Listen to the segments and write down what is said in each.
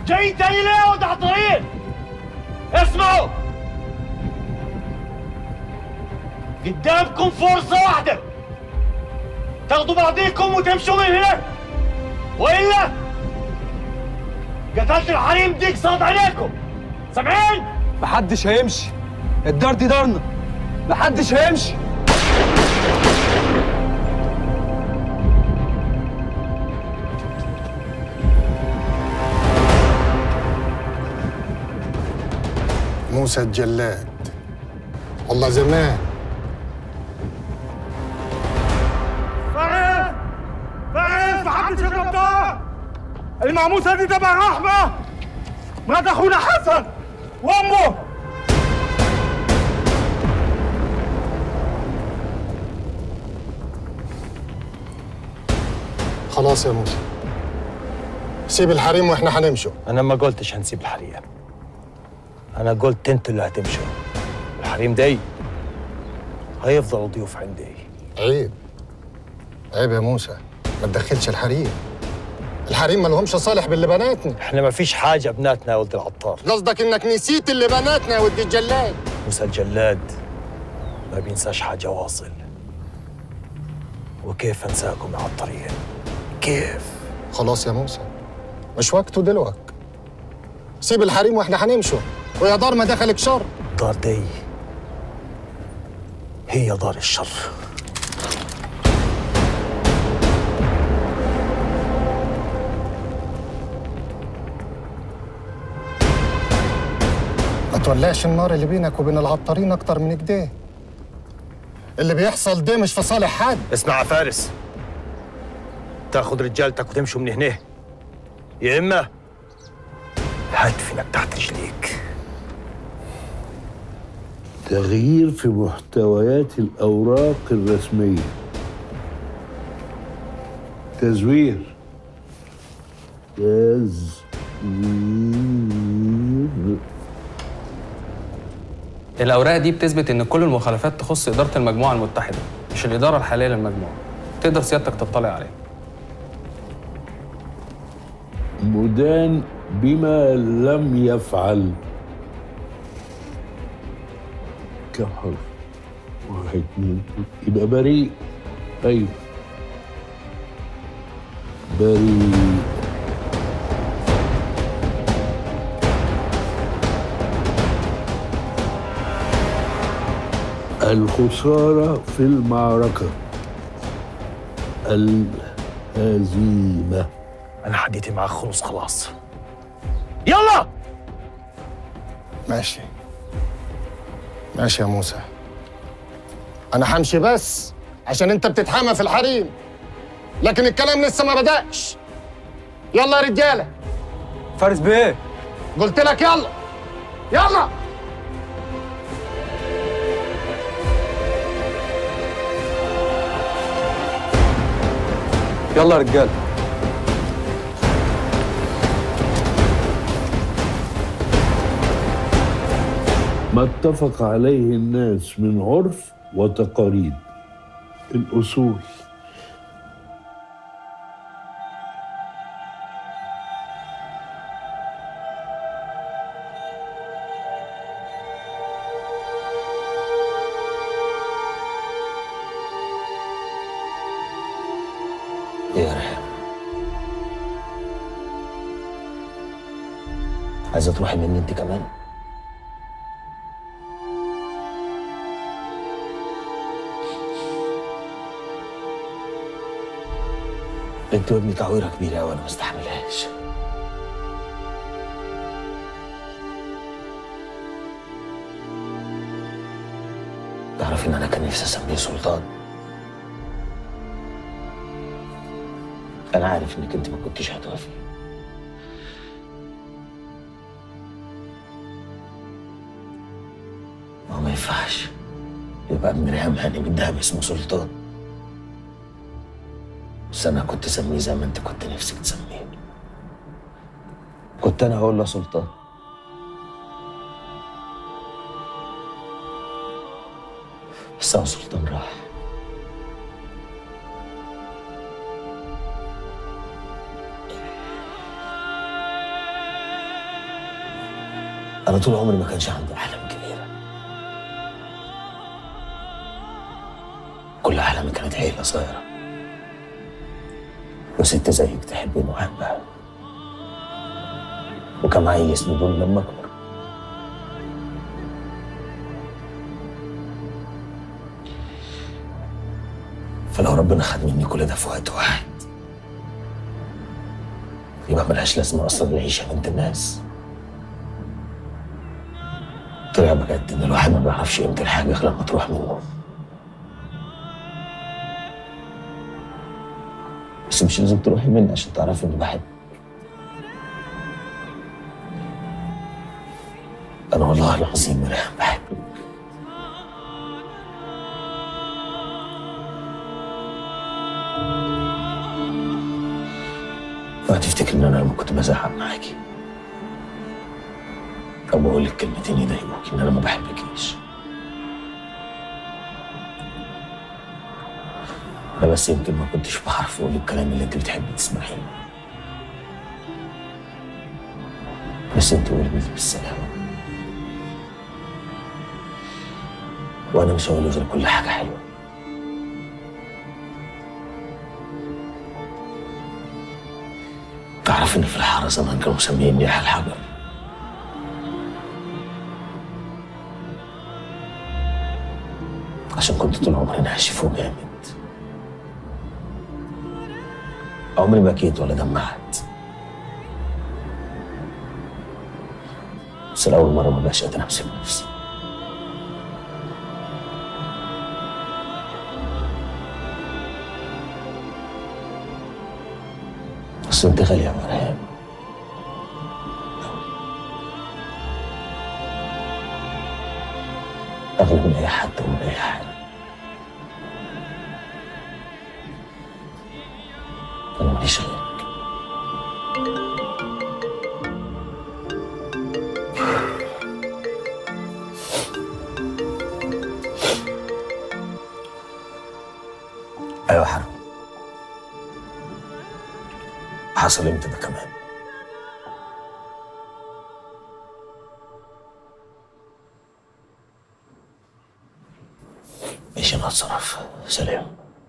جايين تاني ليه يا ولد عطارين؟ اسمعوا، قدامكم فرصة واحدة تاخدوا بعضيكم وتمشوا من هنا، وإلا قتلت الحريم ديك صاد عليكم. سامعين؟ محدش هيمشي، الدار دي دارنا، محدش هيمشي. موسى الجلاد، والله زمان. فارس محدش يضرب ده. المعموسة دي تبع رحمة مرات أخونا حسن وأمه. خلاص يا موسى، سيب الحريم واحنا هنمشوا. أنا ما قلتش هنسيب الحريم، أنا قلت أنتوا اللي هتمشوا. الحريم دي هيفضلوا ضيوف عندي. عيب عيب يا موسى، ما تدخلش الحريم. الحريم ما لهمش صالح باللي بناتنا. احنا ما فيش حاجة بناتنا يا ولد العطار. قصدك انك نسيت اللي بناتنا يا ولد الجلاد. موسى الجلاد ما بينساش حاجة واصل. وكيف انساكم يا عطارين؟ كيف؟ خلاص يا موسى، مش وقته دلوقتي. سيب الحريم واحنا هنمشوا، ويا دار ما دخلك شر. الدار دي هي دار الشر. ما تولعش النار اللي بينك وبين العطارين اكتر من كده. اللي بيحصل ده مش في صالح حد. اسمع يا فارس، تاخد رجالتك وتمشوا من هنا، يا اما هدفنك تحت رجليك. تغيير في محتويات الأوراق الرسمية، تزوير. الأوراق دي بتثبت إن كل المخالفات تخص إدارة المجموعة المتحدة، مش الإدارة الحالية للمجموعة. تقدر سيادتك تطلع عليه. مدان بما لم يفعل. كم حرف؟ 1 2 يبقى بريء. أيوه بريء. الخسارة في المعركة، الهزيمة. أنا حديتي معك خلص خلاص. يلا. ماشي ماشي يا موسى، أنا همشي بس عشان أنت بتتحامى في الحريم، لكن الكلام لسه ما بدأش. يلا يا رجالة. فارس بيه، قلت لك يلا يلا. يلا يا رجاله. ما اتفق عليه الناس من عرف وتقاليد، الأصول. يا ريحان، عايزة تروحي مني انت كمان؟ انت وابني تعويرة كبيرة أوي، أنا ما استحملهاش. تعرفي إن أنا كان نفسي أسميه سلطان؟ أنا عارف إنك أنت ما كنتيش هتوافقي. ما هو ما ينفعش يبقى ابن ريهام هاني من دهب اسمه سلطان، بس أنا كنت أسميه زي ما أنت كنت نفسك تسميه. كنت أنا هقول له سلطان، بس هو سلطان راح. أنا طول عمري ما كانش عندي أحلام كبيرة. كل أحلامي كانت عيلة صغيرة وست زيك تحبني وأحبها، وكان معايا يسندوني لما أكبر. فلو ربنا خد مني كل ده في وقت واحد يبقى ملهاش لازمة أصلا العيشة بنت الناس. طلع بجد إن الواحد ما بيعرفش قيمة الحاجة غير لما تروح منه. بس مش لازم تروحي مني عشان تعرفي إني بحبك. أنا والله العظيم مريم بحبك. وهتفتكر إن أنا لما كنت بزعق معاكي أو بقول لك كلمتين يضايقوكي إن أنا ما بحبكيش. أنا بس يمكن ما كنتش بعرف أقول الكلام اللي أنت بتحبي تسمعيه. بس أنت قولي بالسلامة، وأنا مش هقول غير كل حاجة حلوة. تعرف إن في الحارة زمان كانوا مسميني يحيى الحجر. عشان كنت طول عمري ناشف وجامد، عمري ما بكيت ولا دمعت، بس لأول مرة ما بقاش قادر أمسك نفسي. بس أنت غالية يا مريم، أغلى من أي حد ومن أي حاجة. أنا ماليش غيرك. أيوة حرام، حصل امتى ده كمان؟ ماشي أنا هتصرف. سلام.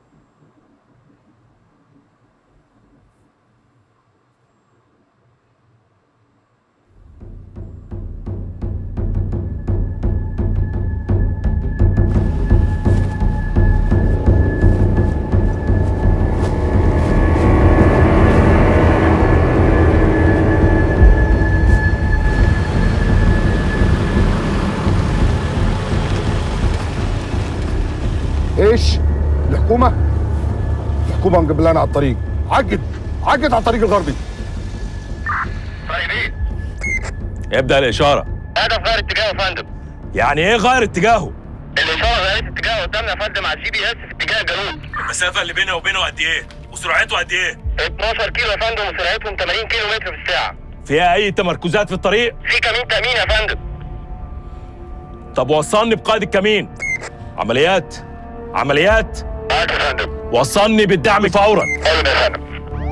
ايش؟ الحكومة مجبلانا على الطريق. عجد على الطريق الغربي. طيب ابدأ الإشارة. هدف غير اتجاهه يا فندم. يعني إيه غير اتجاهه؟ الإشارة غيرت اتجاهه قدامنا يا فندم على الجي بي اس في اتجاه الجنوب. المسافة اللي بينه وبينه قد إيه؟ وسرعته قد إيه؟ 12 كيلو يا فندم وسرعتهم 80 كيلو متر في الساعة. فيها أي تمركزات في الطريق؟ في كمين تأمين يا فندم. طب وصلني بقائد الكمين. عمليات. معاك يا فندم. وصلني بالدعم فورا. حاضر يا فندم.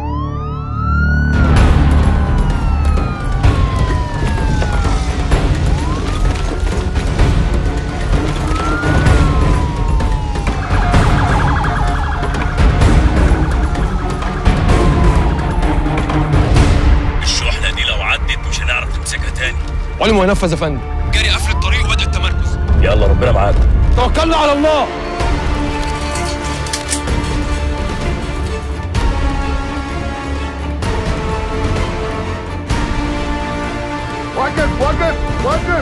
الشحنة دي لو عدت مش هنعرف نمسكها تاني. علم وينفذ يا فندم. جري قفل الطريق وبدأ التمركز. يلا ربنا معاك. توكلنا على الله. وقف.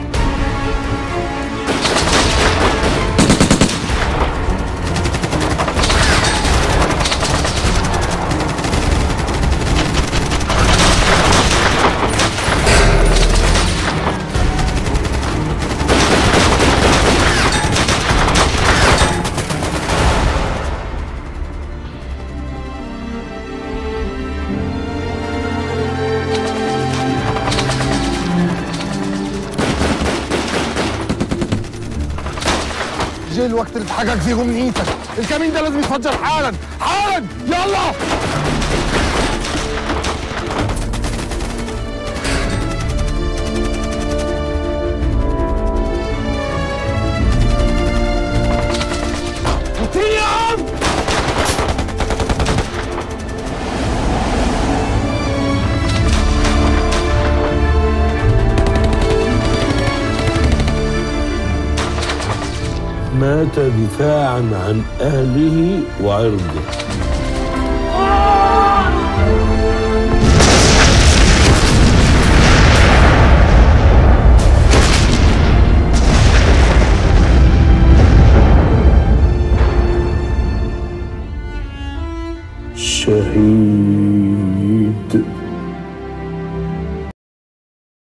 جه الوقت اللي اتحقق فيه من ايدك. الكمين ده لازم يتفجر حالا. يلا. مات دفاعا عن أهله وعرضه.